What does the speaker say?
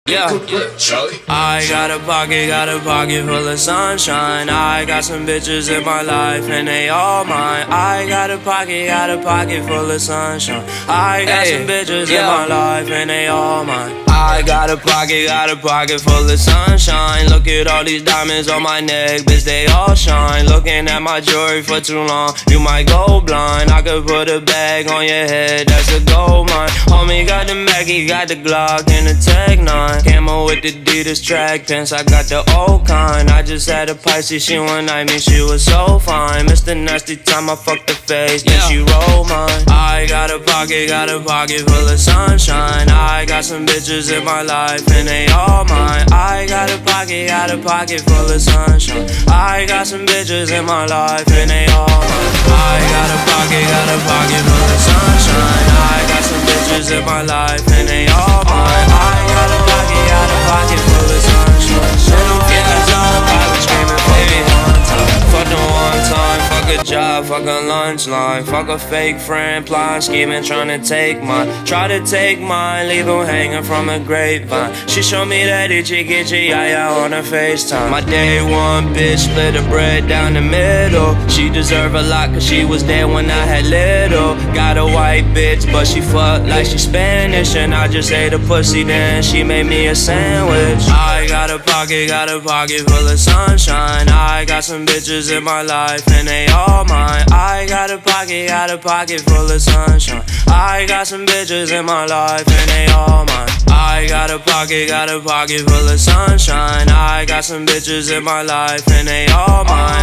Yeah, I got a pocket full of sunshine. I got some bitches in my life and they all mine. I got a pocket full of sunshine. I got some bitches in my life and they all mine. I got a pocket full of sunshine. Look at all these diamonds on my neck, bitch, they all shine. Looking at my jewelry for too long, you might go blind. I could put a bag on your head, that's a gold mine. Homie got the Mackie, got the Glock and the Tech 9. Camo with the Adidas track pants, I got the old kind. I just had a Pisces, she one night me, she was so fine. Mr. Nasty time, I fucked the face, then she rolled mine. I got a pocket full of sunshine. I got some bitches in my life and they all mine. I got a pocket full of sunshine. I got some bitches in my life and they all mine. I got a pocket full of sunshine. I got some bitches in my life and they all mine. I got a pocket full of sunshine. Little feelings up, I was screaming baby one time. Fuck the one time, fuck a job, fuck a lunch line. Fuck a fake friend, plotting, scheming, trying to take mine. Try to take mine, leave him hanging from a grapevine. She showed me that itchy yeah on her FaceTime. My day one bitch split the bread down the middle. She deserve a lot cause she was there when I had little. Got a white bitch but she fuck like she Spanish. And I just ate a pussy then she made me a sandwich. I got a pocket full of sunshine. I got some bitches in my life and they all mine. I got a pocket full of sunshine. I got some bitches in my life and they all mine. I got a pocket full of sunshine. I got some bitches in my life and they all mine.